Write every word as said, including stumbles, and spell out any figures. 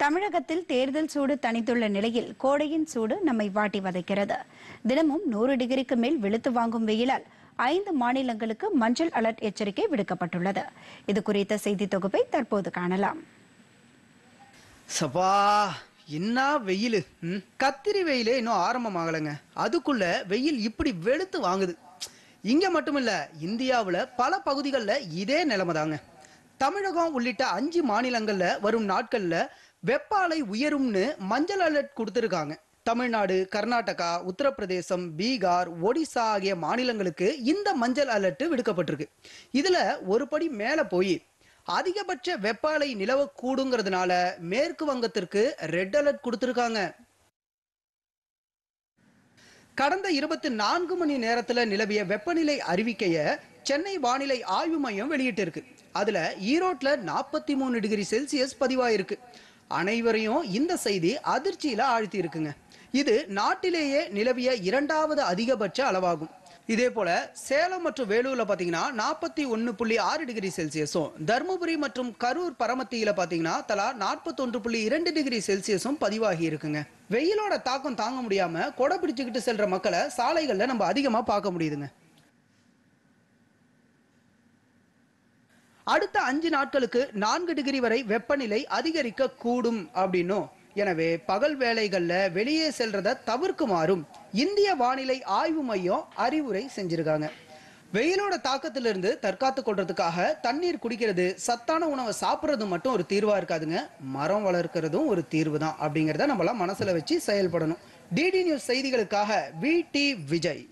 தமிழகத்தில் தேர்தல் சூடு தணித்துள்ள நிலையில் கோடையின் சூடு நம்மை வாட்டி வதைக்கிறது. தினமும் நூறு டிகிரிக்கு மேல் வெளுத்து வாங்கும் வெயிலால் ஐந்து மாநிலங்களுக்கு மஞ்சள் அலர்ட் எச்சரிக்கை விடுக்கப்பட்டுள்ளது. இது குறித்த செய்தி தொகுப்பை தற்போது காணலாம். சபா என்ன வெயில்! கத்திரி வெயிலே இன்னும் ஆரம்பமாகலைங்க, அதுக்குள்ள வெயில் இப்படி வெளுத்து வாங்குது. இங்க மட்டுமில்ல, இந்தியாவில் பல பகுதிகளில் இதே நிலைமை தாங்க. தமிழகம் உள்ளிட்ட அஞ்சு மாநிலங்கள்ல வரும் நாட்கள்ல வெப்ப அலை உயரும்னு மஞ்சள் அலர்ட் கொடுத்திருக்காங்க. தமிழ்நாடு, கர்நாடகா, உத்தரப்பிரதேசம், பீகார், ஒடிசா ஆகிய மாநிலங்களுக்கு இந்த மஞ்சள் அலர்ட் விடுக்கப்பட்டிருக்கு. இதுல ஒரு படி மேல போய் அதிகபட்ச வெப்ப அலை நிலவக்கூடுங்கிறதுனால மேற்கு வங்கத்திற்கு ரெட் அலர்ட் கொடுத்திருக்காங்க. கடந்த இருபத்தி நான்கு மணி நேரத்துல நிலவிய வெப்பநிலை அறிவிக்கைய சென்னை வானிலை ஆய்வு மையம் வெளியிட்டு இருக்கு. அதுல ஈரோட்ல நாற்பத்தி மூணு டிகிரி செல்சியஸ் பதிவாயிருக்கு. அனைவரையும் இந்த செய்தி அதிர்ச்சியில ஆழ்த்தி இருக்குங்க. இது நாட்டிலேயே நிலவிய இரண்டாவது அதிகபட்ச அளவாகும். இதே போல சேலம் மற்றும் வேலூர்ல பாத்தீங்கன்னா நாற்பத்தி ஒன்னு புள்ளி ஆறு டிகிரி செல்சியஸும், தருமபுரி மற்றும் கரூர் பரமத்தியில பாத்தீங்கன்னா தலா நாற்பத்தி ஒன்று புள்ளி இரண்டு டிகிரி செல்சியஸும் பதிவாகி இருக்குங்க. வெயிலோட தாக்கம் தாங்க முடியாம கொடை பிடிச்சுக்கிட்டு செல்ற மக்களை சாலைகள்ல நம்ம அதிகமா பார்க்க முடியுதுங்க. அடுத்த அஞ்சு நாட்களுக்கு நான்கு டிகிரி வரை வெப்பநிலை அதிகரிக்க கூடும் அப்படின்னும், எனவே பகல் வேளைகள்ல வெளியே செல்றத தவிர்க்குமாறும் இந்திய வானிலை ஆய்வு மையம் அறிவுரை செஞ்சிருக்காங்க. வெயிலோட தாக்கத்திலிருந்து தற்காத்து கொள்றதுக்காக தண்ணீர் குடிக்கிறது, சத்தான உணவை சாப்பிட்றது மட்டும் ஒரு தீர்வா இருக்காதுங்க. மரம் வளர்க்கிறதும் ஒரு தீர்வு தான் அப்படிங்கிறத நம்மளாம் மனசுல வச்சு செயல்படணும். டிடி நியூஸ் செய்திகளுக்காக வி டி விஜய்.